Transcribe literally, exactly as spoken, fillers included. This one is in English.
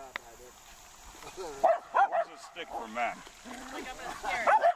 Where's a stick for Mac? Like I'm gonna scare it.